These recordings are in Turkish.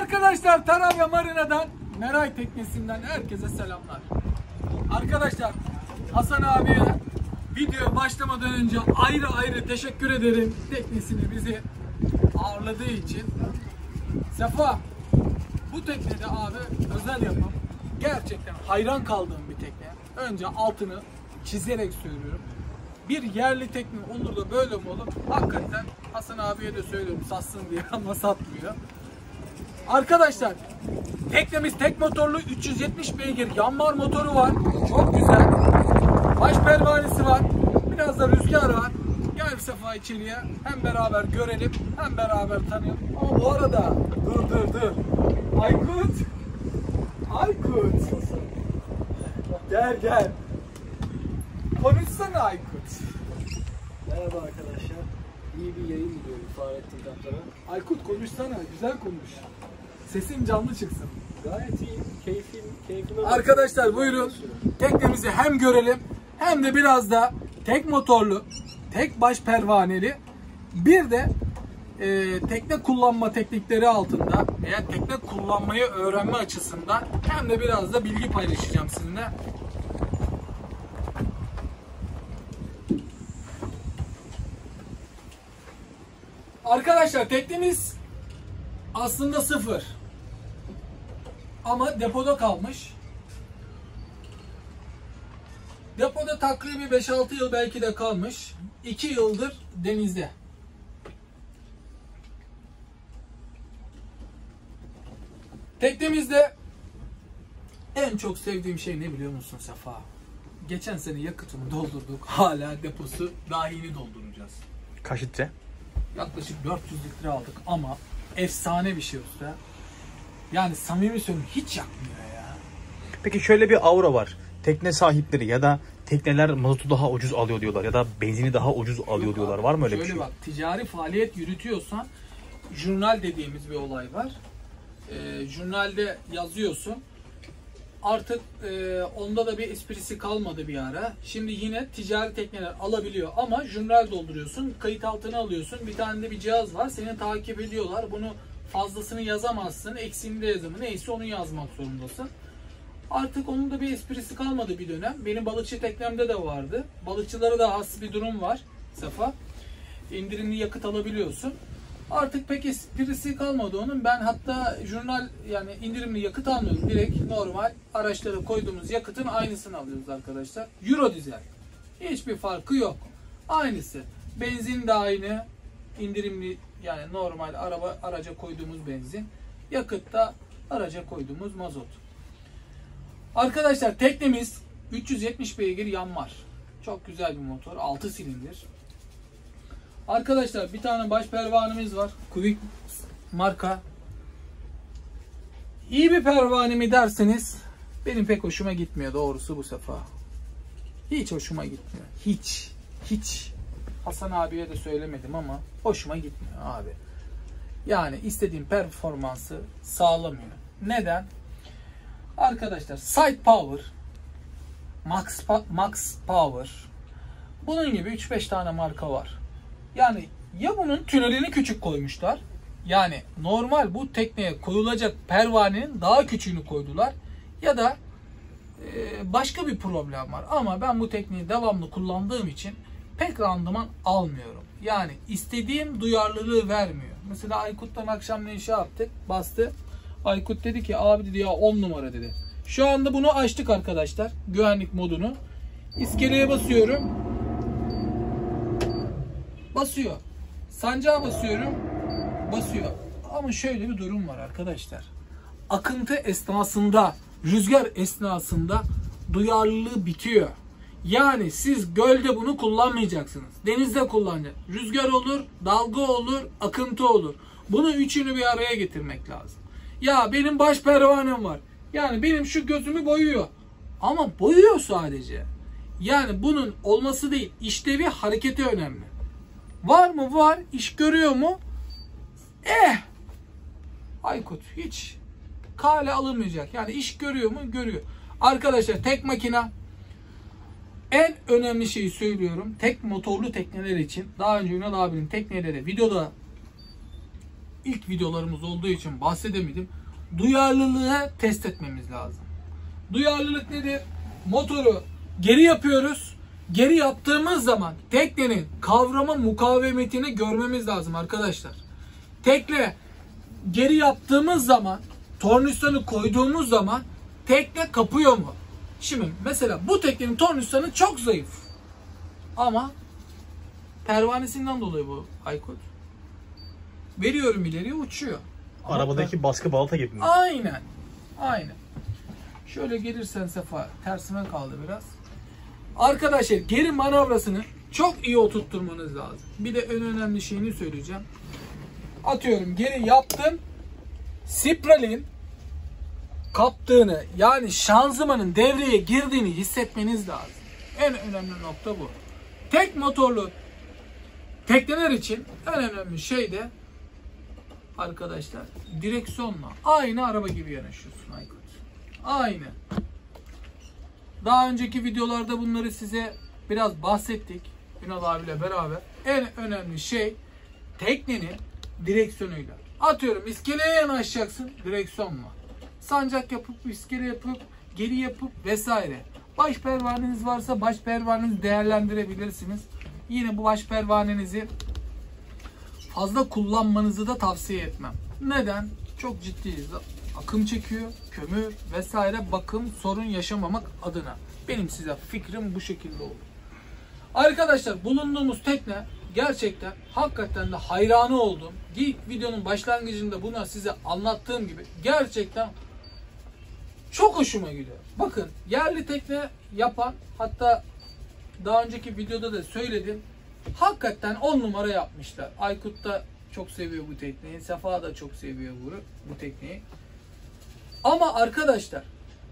Arkadaşlar Tarabya Marina'dan Meray Teknesi'nden herkese selamlar. Arkadaşlar Hasan abiye video başlamadan önce ayrı ayrı teşekkür ederim. Teknesini bizi ağırladığı için. Sefa, bu teknede abi özel yapım. Gerçekten hayran kaldığım bir tekne. Önce altını çizerek söylüyorum. Bir yerli tekne olur da böyle mi olur? Hakikaten Hasan abiye de söylüyorum satsın diye ama satmıyor. Arkadaşlar teknemiz tek motorlu 370 beygir yanmar motoru var. Çok güzel. Baş pervanesi var. Biraz da rüzgar var. Gel Sefa içeriye. Hem beraber görelim hem beraber tanıyalım. Ama bu arada dur. Aykut. Gel. Konuşsana Aykut. Merhaba arkadaşlar. İyi bir yayın diliyorum Fahrettin Kaptan'a. Aykut konuşsana, güzel konuş. Sesin canlı çıksın. Gayet iyi. Keyfime Arkadaşlar buyurun. Teknemizi hem görelim hem de biraz da tek motorlu, tek baş pervaneli bir de tekne kullanma teknikleri altında veya tekne kullanmayı öğrenme açısından hem de biraz da bilgi paylaşacağım sizinle. Arkadaşlar teknemiz aslında sıfır. Ama depoda kalmış. Depoda takribi 5-6 yıl belki de kalmış. 2 yıldır denizde. Teknemizde en çok sevdiğim şey ne biliyor musun Sefa? Geçen sene yakıtını doldurduk. Hala deposu dahini dolduracağız. Kaç litre? Yaklaşık 400 litre aldık ama efsane bir şey usta. Yani samimi söylüyorum hiç yakmıyor ya. Peki şöyle bir aura var. Tekne sahipleri ya da tekneler mazotu daha ucuz alıyor diyorlar ya da benzini daha ucuz alıyor diyorlar. Var mı öyle bir şey? Bak, ticari faaliyet yürütüyorsan jurnal dediğimiz bir olay var. Jurnalde yazıyorsun. Artık onda da bir esprisi kalmadı bir ara. Şimdi yine ticari tekneler alabiliyor ama jurnal dolduruyorsun. Kayıt altına alıyorsun. Bir tane de bir cihaz var. Seni takip ediyorlar. Bunu fazlasını yazamazsın. Eksiğini de yazamı. Neyse onu yazmak zorundasın. Artık onun da bir esprisi kalmadı bir dönem. Benim balıkçı teknemde de vardı. Balıkçılara da has bir durum var. Sefa. İndirimli yakıt alabiliyorsun. Artık pek esprisi kalmadı onun. Ben hatta jurnal yani indirimli yakıt almıyorum. Direkt normal araçlara koyduğumuz yakıtın aynısını alıyoruz arkadaşlar. Euro dizel. Hiçbir farkı yok. Aynısı. Benzin de aynı. İndirimli yani normal araca koyduğumuz benzin. Yakıt da araca koyduğumuz mazot. Arkadaşlar teknemiz 370 beygir yanmar. Çok güzel bir motor. 6 silindir. Arkadaşlar bir tane baş pervanemiz var. Quick marka. İyi bir pervane mi derseniz benim pek hoşuma gitmiyor doğrusu bu sefer. Hiç hoşuma gitmiyor. Hiç. Hasan abiye de söylemedim ama hoşuma gitmiyor abi. Yani istediğim performansı sağlamıyor. Neden? Arkadaşlar Side Power, Max Power, bunun gibi 3-5 tane marka var. Yani ya bunun tünelini küçük koymuşlar. Yani normal bu tekneye koyulacak pervanenin daha küçüğünü koydular. Ya da başka bir problem var. Ama ben bu tekneyi devamlı kullandığım için pek randıman almıyorum. Yani istediğim duyarlılığı vermiyor. Mesela Aykut'tan akşam ne şey yaptık? Bastı. Aykut dedi ki abi dedi ya 10 numara dedi. Şu anda bunu açtık arkadaşlar. Güvenlik modunu. İskeleye basıyorum. Basıyor. Sancağa basıyorum. Basıyor. Ama şöyle bir durum var arkadaşlar. Akıntı esnasında, rüzgar esnasında duyarlılığı bitiyor. Yani siz gölde bunu kullanmayacaksınız. Denizde kullanacaksınız. Rüzgar olur, dalga olur, akıntı olur. Bunu üçünü bir araya getirmek lazım. Ya benim baş pervanem var. Yani benim şu gözümü boyuyor. Ama boyuyor sadece. Yani bunun olması değil, işlevi, hareketi önemli. Var mı? Var. İş görüyor mu? Aykut hiç kale alınmayacak. Yani iş görüyor mu? Görüyor. Arkadaşlar tek makina. En önemli şeyi söylüyorum. Tek motorlu tekneler için. Daha önce Ünal abinin tekneleri videoda ilk videolarımız olduğu için bahsedemedim. Duyarlılığı test etmemiz lazım. Duyarlılık nedir? Motoru geri yapıyoruz. Geri yaptığımız zaman teknenin kavrama mukavemetini görmemiz lazım arkadaşlar. Tekne geri yaptığımız zaman, tornistanı koyduğumuz zaman tekne kapıyor mu? Şimdi mesela bu teknenin tornistanı çok zayıf. Ama pervanesinden dolayı bu Aykut. Veriyorum ileriye uçuyor. Arabadaki baskı balata gibi mi? Aynen. Aynen. Şöyle gelirsen Sefa, tersime kaldı biraz. Arkadaşlar geri manevrasını çok iyi oturtturmanız lazım. Bir de en önemli şeyini söyleyeceğim. Atıyorum geri yaptım. Spiralin kaptığını, yani şanzımanın devreye girdiğini hissetmeniz lazım. En önemli nokta bu. Tek motorlu tekneler için en önemli şey de arkadaşlar direksiyonla aynı araba gibi yanaşıyorsun Aykut. Aynı. Daha önceki videolarda bunları size biraz bahsettik. Ünal abiyle beraber. En önemli şey teknenin direksiyonuyla. Atıyorum iskeleye yanaşacaksın direksiyonla. Sancak yapıp, iskele yapıp, geri yapıp vesaire. Baş pervaneniz varsa baş pervanenizi değerlendirebilirsiniz. Yine bu baş pervanenizi fazla kullanmanızı da tavsiye etmem. Neden? Çok ciddi akım çekiyor, kömür vesaire, bakım sorun yaşamamak adına. Benim size fikrim bu şekilde olur. Arkadaşlar bulunduğumuz tekne gerçekten hakikaten de hayranı oldum. İlk videonun başlangıcında buna size anlattığım gibi gerçekten çok hoşuma gidiyor. Bakın yerli tekne yapan, hatta daha önceki videoda da söyledim. Hakikaten 10 numara yapmışlar. Aykut da çok seviyor bu tekneyi. Sefa da çok seviyor bu tekneyi. Ama arkadaşlar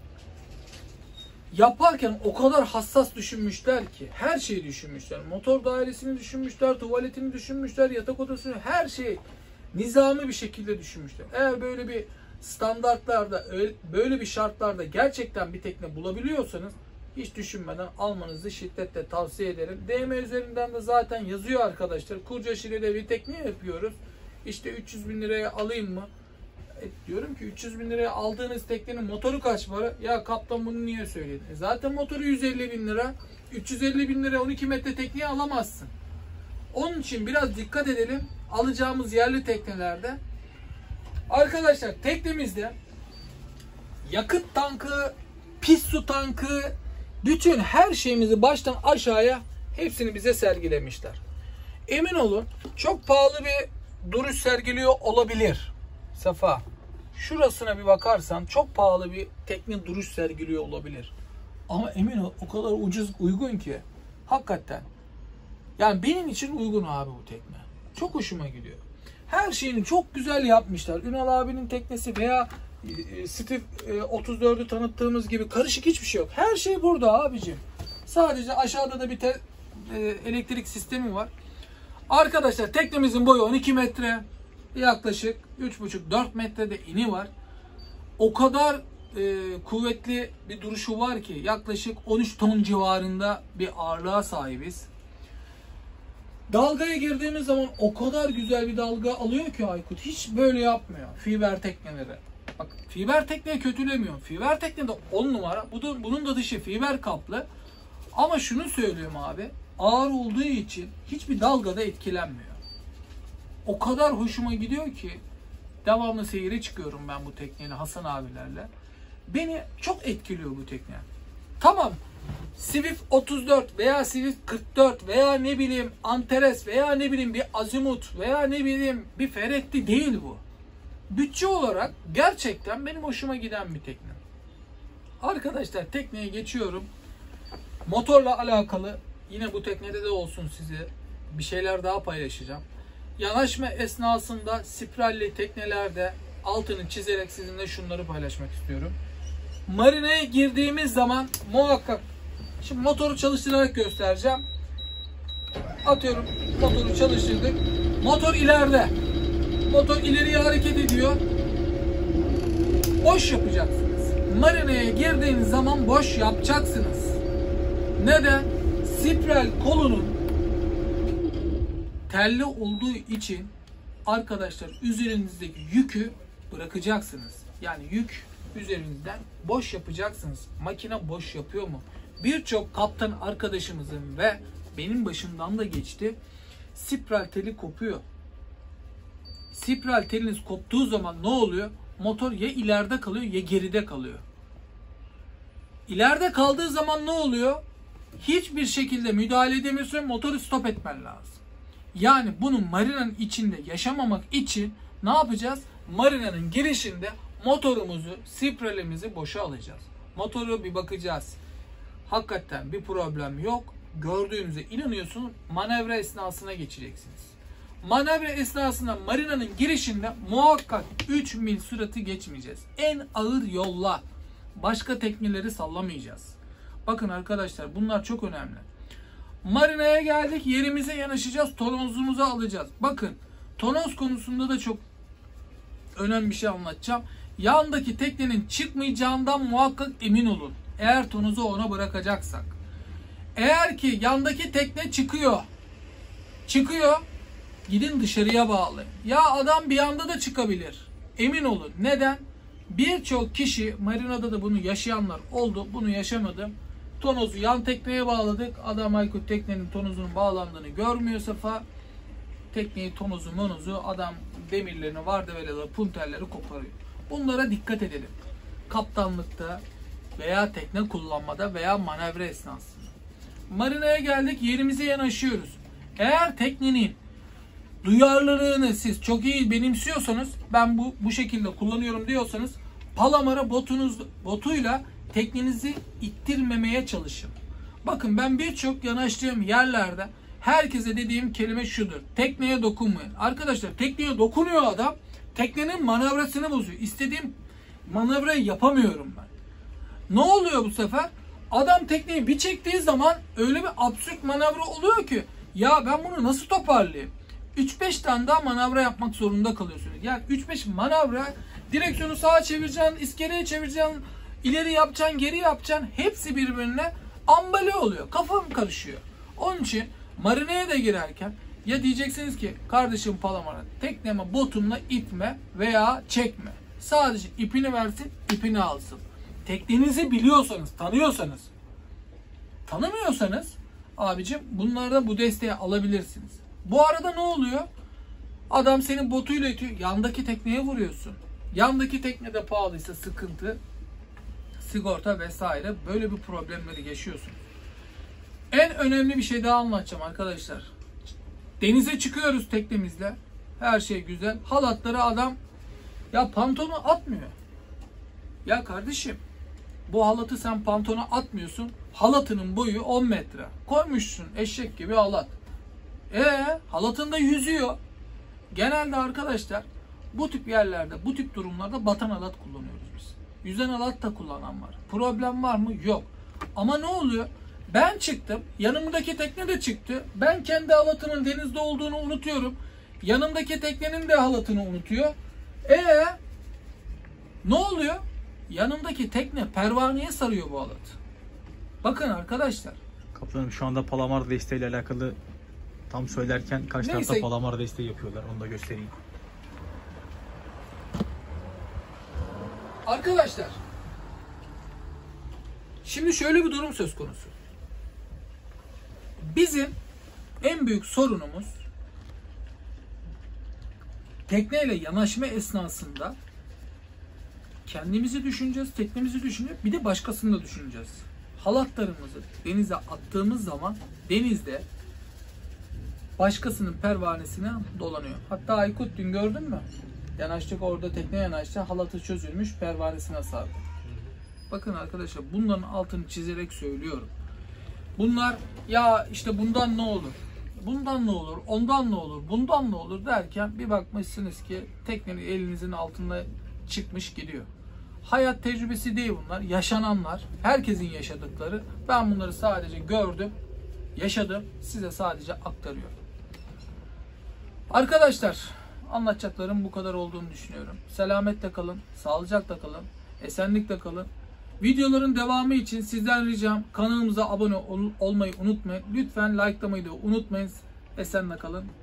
yaparken o kadar hassas düşünmüşler ki, her şeyi düşünmüşler. Motor dairesini düşünmüşler, tuvaletini düşünmüşler, yatak odasını, her şeyi nizami bir şekilde düşünmüşler. Eğer böyle bir standartlarda, böyle bir şartlarda gerçekten bir tekne bulabiliyorsanız hiç düşünmeden almanızı şiddetle tavsiye ederim. DM üzerinden de zaten yazıyor arkadaşlar. Kurcaşire'de bir tekne yapıyoruz. İşte 300 bin liraya alayım mı? Diyorum ki 300 bin liraya aldığınız teknenin motoru kaç para? Ya kaptan bunu niye söyledin? Zaten motoru 150 bin lira. 350 bin liraya 12 metre tekneyi alamazsın. Onun için biraz dikkat edelim alacağımız yerli teknelerde. Arkadaşlar teknemizde yakıt tankı, pis su tankı, bütün her şeyimizi baştan aşağıya hepsini bize sergilemişler. Emin olun çok pahalı bir duruş sergiliyor olabilir. Safa, şurasına bir bakarsan çok pahalı bir tekne duruş sergiliyor olabilir. Ama emin ol o kadar uygun ki hakikaten. Yani benim için uygun abi bu tekne. Çok hoşuma gidiyor. Her şeyini çok güzel yapmışlar. Ünal abinin teknesi veya Steve 34'ü tanıttığımız gibi karışık hiçbir şey yok. Her şey burada abicim. Sadece aşağıda da bir elektrik sistemi var. Arkadaşlar teknemizin boyu 12 metre. Yaklaşık 3,5-4 metrede ini var. O kadar kuvvetli bir duruşu var ki yaklaşık 13 ton civarında bir ağırlığa sahibiz. Dalgaya girdiğimiz zaman o kadar güzel bir dalga alıyor ki Aykut. Hiç böyle yapmıyor fiber tekneleri. Bak fiber tekneyi kötülemiyorum. Fiber tekne de 10 numara. Bunun da dışı fiber kaplı. Ama şunu söylüyorum abi. Ağır olduğu için hiçbir dalgada etkilenmiyor. O kadar hoşuma gidiyor ki devamlı seyire çıkıyorum ben bu tekneyle Hasan abilerle. Beni çok etkiliyor bu tekne. Tamam. Swift 34 veya Swift 44 veya ne bileyim Antares veya ne bileyim bir Azimut veya ne bileyim bir Ferretti değil bu. Bütçe olarak gerçekten benim hoşuma giden bir tekne. Arkadaşlar tekneye geçiyorum. Motorla alakalı yine bu teknede de olsun size bir şeyler daha paylaşacağım. Yanaşma esnasında spiralli teknelerde altını çizerek sizinle şunları paylaşmak istiyorum. Marineye girdiğimiz zaman muhakkak, şimdi motoru çalıştırarak göstereceğim. Atıyorum motoru çalıştırdık. Motor ileride. Motor ileriye hareket ediyor. Boş yapacaksınız. Marineye girdiğiniz zaman boş yapacaksınız. Neden? Spiral kolunun telli olduğu için arkadaşlar üzerinizdeki yükü bırakacaksınız. Yani yük üzerinizden boş yapacaksınız. Makine boş yapıyor mu? Birçok kaptan arkadaşımızın ve benim başımdan da geçti. Spiral teli kopuyor. Spiral teliniz koptuğu zaman ne oluyor? Motor ya ileride kalıyor ya geride kalıyor. İleride kaldığı zaman ne oluyor? Hiçbir şekilde müdahale edemiyorsun, motoru stop etmen lazım. Yani bunu marinanın içinde yaşamamak için ne yapacağız? Marinanın girişinde motorumuzu, spiralimizi boşa alacağız. Motoru bir bakacağız. Hakikaten bir problem yok. Gördüğünüze inanıyorsunuz. Manevra esnasına geçeceksiniz. Manevra esnasında marinanın girişinde muhakkak 3 mil sürati geçmeyeceğiz. En ağır yolla. Başka tekneleri sallamayacağız. Bakın arkadaşlar, bunlar çok önemli. Marinaya geldik, yerimize yanaşacağız, tonozumuzu alacağız. Bakın, tonoz konusunda da çok önemli bir şey anlatacağım. Yandaki teknenin çıkmayacağından muhakkak emin olun. Eğer tonozu ona bırakacaksak. Eğer ki yandaki tekne çıkıyor, gidin dışarıya bağlayın. Ya adam bir anda da çıkabilir. Emin olun. Neden? Birçok kişi, marinada da bunu yaşayanlar oldu, bunu yaşamadım. Tonozu yan tekneye bağladık. Adam Aykut teknenin tonozunun bağlandığını görmüyor sefa. Tekneyi, tonozu, adam demirlerini, vardevelaları, punterleri koparıyor. Bunlara dikkat edelim. Kaptanlıkta veya tekne kullanmada veya manevra esnasında. Marinaya geldik, yerimize yanaşıyoruz. Eğer teknenin duyarlılığını siz çok iyi benimsiyorsanız, ben bu şekilde kullanıyorum diyorsanız, palamara botuyla teknenizi ittirmemeye çalışın. Bakın, ben birçok yanaştığım yerlerde herkese dediğim kelime şudur: tekneye dokunmayın. Arkadaşlar, tekneye dokunuyor adam, teknenin manevrasını bozuyor. İstediğim manevrayı yapamıyorum ben. Ne oluyor bu sefer? Adam tekneyi bir çektiği zaman öyle bir absürt manevra oluyor ki, ya ben bunu nasıl toparlayayım? 3-5 tane daha manevra yapmak zorunda kalıyorsunuz. Yani 3-5 manevra, direksiyonu sağa çevireceksin, iskeleye çevireceksin, ileri yapacaksın, geri yapacaksın. Hepsi birbirine ambale oluyor. Kafam karışıyor. Onun için marineye de girerken ya diyeceksiniz ki, kardeşim palamara, tekneme botumla itme veya çekme. Sadece ipini versin, ipini alsın. Teknenizi biliyorsanız, tanıyorsanız. Tanımıyorsanız abicim, bunlarda bu desteği alabilirsiniz. Bu arada ne oluyor? Adam senin botuyla itiyor, yandaki tekneye vuruyorsun. Yandaki tekne de pahalıysa sıkıntı, sigorta vesaire, böyle bir problemleri yaşıyorsunuz. En önemli bir şey daha anlatacağım arkadaşlar. Denize çıkıyoruz teknemizle. Her şey güzel. Halatları adam ya pantonu atmıyor. Ya kardeşim, bu halatı sen pantona atmıyorsun. Halatının boyu 10 metre. Koymuşsun eşek gibi halat. Halatında yüzüyor. Genelde arkadaşlar bu tip yerlerde, bu tip durumlarda batan halat kullanıyoruz biz. Yüzen halat da kullanan var. Problem var mı? Yok. Ama ne oluyor? Ben çıktım. Yanımdaki tekne de çıktı. Ben kendi halatımın denizde olduğunu unutuyorum. Yanımdaki teknenin de halatını unutuyor. Ne oluyor? Yanımdaki tekne pervaneye sarıyor bu halat. Bakın arkadaşlar. Kaptanım, şu anda palamar desteğiyle alakalı tam söylerken kaç tarafta palamar desteği yapıyorlar, onu da göstereyim. Arkadaşlar, şimdi şöyle bir durum söz konusu. Bizim en büyük sorunumuz, tekneyle yanaşma esnasında kendimizi düşüneceğiz, teknemizi düşüneceğiz, bir de başkasını da düşüneceğiz. Halatlarımızı denize attığımız zaman denizde başkasının pervanesine dolanıyor. Hatta Aykut dün gördün mü? Yanaştık, orada tekne yanaştı, halatı çözülmüş, pervanesine sardı. Bakın arkadaşlar, bunların altını çizerek söylüyorum. Bunlar ya işte bundan ne olur, bundan ne olur, ondan ne olur, bundan ne olur derken bir bakmışsınız ki teknenin elinizin altında çıkmış gidiyor. Hayat tecrübesi değil bunlar, yaşananlar, herkesin yaşadıkları. Ben bunları sadece gördüm, yaşadım, size sadece aktarıyorum. Arkadaşlar, anlatacaklarım bu kadar olduğunu düşünüyorum. Selametle kalın, sağlıcakla kalın, esenlikle kalın. Videoların devamı için sizden ricam, kanalımıza abone olmayı unutmayın. Lütfen likelamayı da unutmayın. Esenle kalın.